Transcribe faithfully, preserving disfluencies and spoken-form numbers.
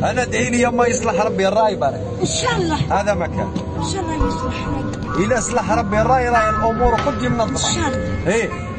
انا ادعي لي يما يصلح ربي الراي بارك. ان شاء الله. هذا مكان. ان شاء الله يصلح ربي. اذا اصلح ربي الراي راي الامور كل منظمه. ان شاء الله. ايه